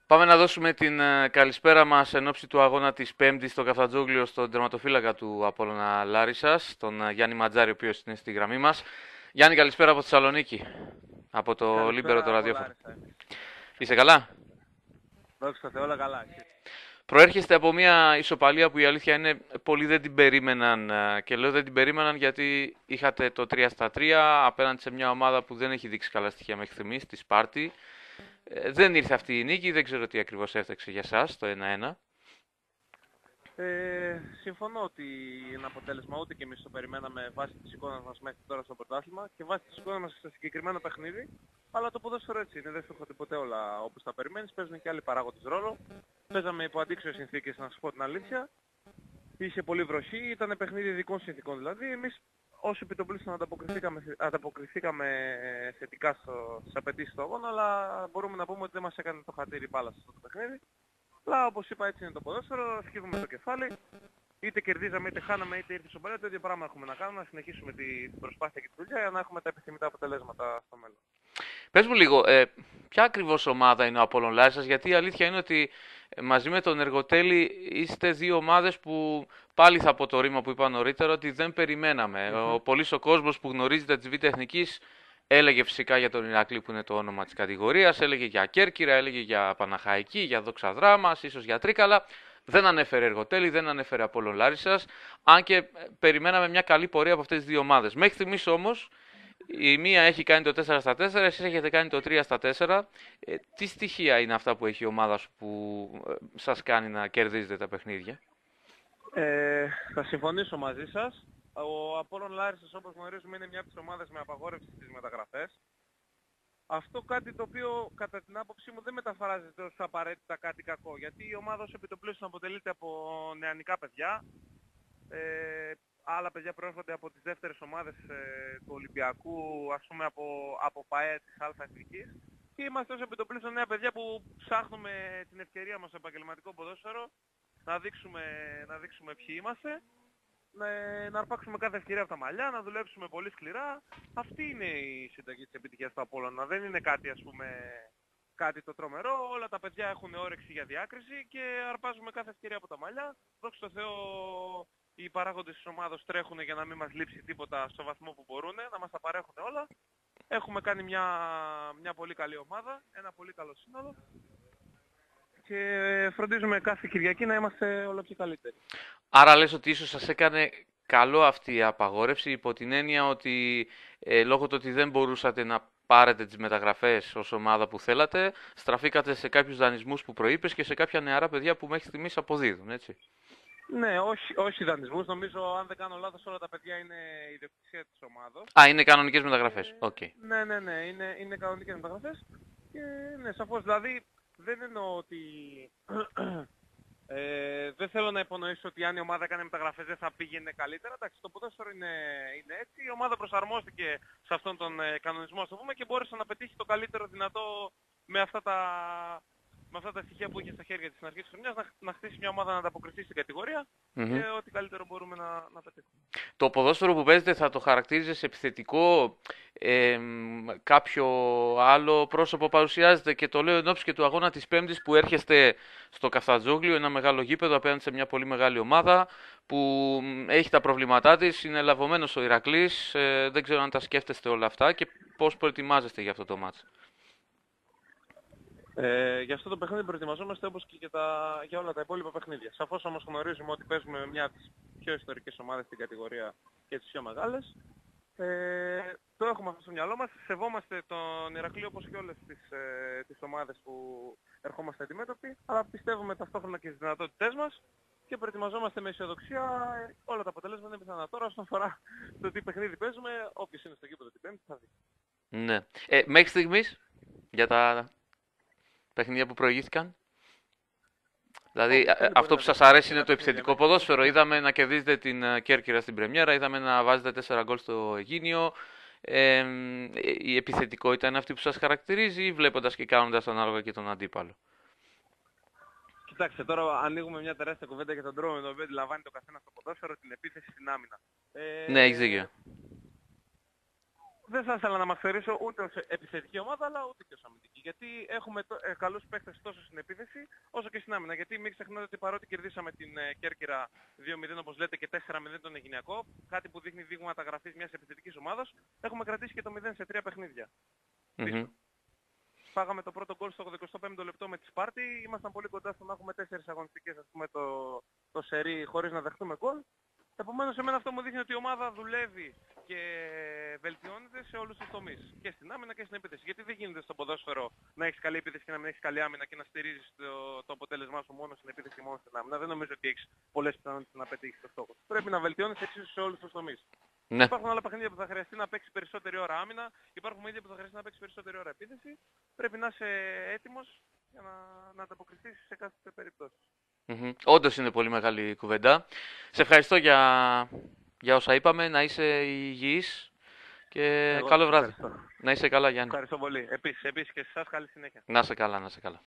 Πάμε να δώσουμε την καλησπέρα μας εν ώψη του αγώνα της Πέμπτης στο Καφτατζόγλιο στον τερματοφύλακα του Απόλλωνα Λάρισσας, τον Γιάννη Ματζάρη, ο οποίος είναι στη γραμμή μας. Γιάννη, καλησπέρα από Θεσσαλονίκη, από το Λίμπερο το Καλησπέρα από ραδιόφωνο. Λάρισα εμείς. Είσαι καλά? Δόξα τω Θεώ, όλα καλά. Προέρχεστε από μια ισοπαλία που η αλήθεια είναι πολλοί δεν την περίμεναν, και λέω δεν την περίμεναν γιατί είχατε το 3-3 απέναντι σε μια ομάδα που δεν έχει δείξει καλά στοιχεία μέχρι στιγμής, τη Σπάρτη. Δεν ήρθε αυτή η νίκη, δεν ξέρω τι ακριβώς έφταξε για σας το 1-1. Συμφωνώ ότι είναι αποτέλεσμα, ούτε και εμείς το περιμέναμε βάσει της εικόνας μας μέχρι τώρα στο πρωτάθλημα και βάσει της εικόνας μας στο συγκεκριμένο παιχνίδι. Αλλά το ποδόσφαιρο έτσι είναι, δεν σου έρχονται ποτέ όλα όπως τα περιμένεις, παίζουν και άλλοι παράγοντες ρόλο. Παίζαμε υπό αντίξωες συνθήκες, να σου πω την αλήθεια. Είχε πολύ βροχή, ήταν παιχνίδι ειδικών συνθήκων δηλαδή. Εμείς ως επιτοπλίστων ανταποκριθήκαμε θετικά στις απαιτήσεις του αγώνα, αλλά μπορούμε να πούμε ότι δεν μας έκανε το χατήρι μπάλα σε αυτό το παιχνίδι. Αλλά όπως είπα έτσι είναι το ποδόσφαιρο, σκύβουμε το κεφάλι. Είτε κερδίζαμε είτε χάναμε είτε ήρθε στον παλιό, το ίδιο πράγμα έχουμε να κάνουμε, να συνεχίσουμε την προσπάθεια και τη δουλειά για να έχουμε τα επιθυμητά αποτελέσματα στο μέλλον. Πες μου λίγο, ποια ακριβώς ομάδα είναι ο Απόλλων Λάρισσας, γιατί η αλήθεια είναι ότι μαζί με τον Εργοτέλη είστε δύο ομάδες που πάλι θα πω το ρήμα που είπα νωρίτερα ότι δεν περιμέναμε. Πολύς ο κόσμος που γνωρίζετε της Β' Εθνικής έλεγε φυσικά για τον Ηρακλή που είναι το όνομα της κατηγορίας, έλεγε για Κέρκυρα, έλεγε για Παναχαϊκή, για Δόξα Δράμας, ίσως για Τρίκαλα. Δεν ανέφερε Εργοτέλη, δεν ανέφερε Απόλλων Λάρισσας, αν και περιμέναμε μια καλή πορεία από αυτές τις δύο ομάδες. Μέχρι στιγμής όμως η μία έχει κάνει το 4-4, εσείς έχετε κάνει το 3-4. Τι στοιχεία είναι αυτά που έχει η ομάδα σου που σας κάνει να κερδίζετε τα παιχνίδια? Θα συμφωνήσω μαζί σας. Ο Απόλλων Λάρισσας όπως γνωρίζουμε είναι μια από τις ομάδες με απαγόρευση στις μεταγραφές. Αυτό κάτι το οποίο κατά την άποψή μου δεν μεταφράζεται ως απαραίτητα κάτι κακό. Γιατί η ομάδα ως επιτοπλίστων αποτελείται από νεανικά παιδιά. Άλλα παιδιά προέρχονται από τις δεύτερες ομάδες του Ολυμπιακού, ας πούμε από ΠΑΕ της Α' Εθνικής. Και είμαστε ως επιτοπλίστων νέα παιδιά που ψάχνουμε την ευκαιρία μας στο επαγγελματικό ποδόσφαιρο να δείξουμε ποιοι είμαστε, να αρπάξουμε κάθε ευκαιρία από τα μαλλιά, να δουλέψουμε πολύ σκληρά. Αυτή είναι η συνταγή της επιτυχίας του Απόλλωνα. Δεν είναι κάτι ας πούμε κάτι το τρομερό. Όλα τα παιδιά έχουν όρεξη για διάκριση και αρπάζουμε κάθε ευκαιρία από τα μαλλιά. Δόξα τω Θεώ οι παράγοντες της ομάδας τρέχουν για να μην μας λείψει τίποτα στο βαθμό που μπορούν, να μας τα παρέχουν όλα. Έχουμε κάνει μια πολύ καλή ομάδα, ένα πολύ καλό σύνολο και φροντίζουμε κάθε Κυριακή να είμαστε όλο πιο καλύτεροι. Άρα λες ότι ίσως σας έκανε καλό αυτή η απαγόρευση υπό την έννοια ότι λόγω του ότι δεν μπορούσατε να πάρετε τις μεταγραφές ως ομάδα που θέλατε, στραφήκατε σε κάποιους δανεισμούς που προείπες και σε κάποια νεαρά παιδιά που μέχρι στιγμής αποδίδουν, έτσι? Ναι, όχι δανεισμούς. Νομίζω, αν δεν κάνω λάθος, όλα τα παιδιά είναι ιδιοκτησία της ομάδος. Α, είναι κανονικές μεταγραφές. Οκ. Ναι, είναι κανονικές μεταγραφές. Και ναι, σαφώς, δηλαδή, δεν εννοώ ότι... δεν θέλω να υπονοήσω ότι αν η ομάδα έκανε μεταγραφές δεν θα πήγαινε καλύτερα. Εντάξει, το ποδόσφαιρο είναι έτσι. Η ομάδα προσαρμόστηκε σε αυτόν τον κανονισμό, ας το πούμε, και μπόρεσε να πετύχει το καλύτερο δυνατό με αυτά τα στοιχεία που είχε στα χέρια της στην αρχή της χρονιάς, να χτίσει μια ομάδα να ανταποκριθεί στην κατηγορία Μμμ. και ό,τι καλύτερο μπορούμε να πετύχουμε. Το ποδόσφαιρο που παίζετε θα το χαρακτήριζες επιθετικό, κάποιο άλλο πρόσωπο παρουσιάζεται, και το λέω εν ώψη και του αγώνα της Πέμπτης που έρχεστε στο Καφτατζόγλιο, ένα μεγάλο γήπεδο απέναντι σε μια πολύ μεγάλη ομάδα που έχει τα προβλήματά της, είναι λαβωμένος ο Ηρακλής, δεν ξέρω αν τα σκέφτεστε όλα αυτά και πώς προετοιμάζεστε για αυτό το μάτς. Για αυτό το παιχνίδι προετοιμαζόμαστε όπως και για όλα τα υπόλοιπα παιχνίδια. Σαφώς όμως γνωρίζουμε ότι παίζουμε με μια από τις πιο ιστορικές ομάδες στην κατηγορία και τις πιο μεγάλες. Το έχουμε αυτό στο μυαλό μας. Σεβόμαστε τον Ηρακλή όπως και όλες τις ομάδες που ερχόμαστε αντιμέτωποι, αλλά πιστεύουμε ταυτόχρονα και στις δυνατότητές μας και προετοιμαζόμαστε με αισιοδοξία. Όλα τα αποτελέσματα είναι πιθανά. Τώρα όσον αφορά το τι παιχνίδι παίζουμε, όποιος είναι στο γήπεδο την Πέμπτη θα δει. Ναι. Μέχρι στιγμής, για τα παιχνίδια που προηγήθηκαν. Δηλαδή, Όποιο θέλει μπορεί αυτό να που δει σας αρέσει είναι ένα το παιχνίδι επιθετικό μέχρι στιγμής. ποδόσφαιρο. Είδαμε να κερδίζετε την Κέρκυρα στην Πρεμιέρα, είδαμε να βάζετε 4 γκολ στο Αιγίνιο. Ε, η επιθετικότητα είναι αυτή που σας χαρακτηρίζει, βλέποντας και κάνοντας ανάλογα και τον αντίπαλο. Κοιτάξτε, τώρα ανοίγουμε μια τεράστια κουβέντα για τον τρόπο με τον οποίο αντιλαμβάνει το καθένα στο ποδόσφαιρο την επίθεση στην άμυνα. Ναι, έχεις δίκιο. δεν θα ήθελα να μας θεωρήσω ούτε ως επιθετική ομάδα, αλλά ούτε και ως αμυντική. Γιατί έχουμε καλούς παίκτες τόσο στην επίθεση, όσο και στην άμυνα. Γιατί μην ξεχνάτε ότι παρότι κερδίσαμε την Κέρκυρα 2-0, όπως λέτε, και 4-0 τον Αιγυνιακό, κάτι που δείχνει δείγματα γραφής μιας επιθετικής ομάδας, έχουμε κρατήσει και το 0 σε 3 παιχνίδια. Mm-hmm. Φάγαμε το πρώτο γκολ στο 85ο λεπτό με τη Σπάρτη, ήμασταν πολύ κοντά στο να έχουμε 4 αγωνιστικές, ας πούμε, το σερί χωρίς να δεχτούμε γκολ. Επομένως, εμένα αυτό μου δείχνει ότι η ομάδα δουλεύει και βελτιώνεται σε όλους τους τομείς. Και στην άμυνα και στην επίθεση. Γιατί δεν γίνεται στο ποδόσφαιρο να έχεις καλή επίθεση και να μην έχεις καλή άμυνα και να στηρίζεις το αποτέλεσμά σου μόνο στην επίθεση και μόνο στην άμυνα. Δεν νομίζω ότι έχεις πολλές πιθανότητες να πετύχεις το στόχο. Πρέπει να βελτιώνεις εξίσου σε όλους τους τομείς. Ναι. Υπάρχουν άλλα παιχνίδια που θα χρειαστεί να παίξει περισσότερη ώρα άμυνα, υπάρχουν παιχνίδια που θα χρειαστεί να παίξει περισσότερη ώρα επίθεση. Πρέπει να είσαι έτοιμος για να ανταποκριθείς σε κάθε περίπτωση. Mm-hmm. Όντως είναι πολύ μεγάλη κουβέντα. Σε ευχαριστώ για όσα είπαμε. Να είσαι υγιής και καλό βράδυ. Ευχαριστώ. Να είσαι καλά, Γιάννη. Ευχαριστώ πολύ. Επίσης και σε εσάς καλή συνέχεια. Να είσαι καλά, να είσαι καλά.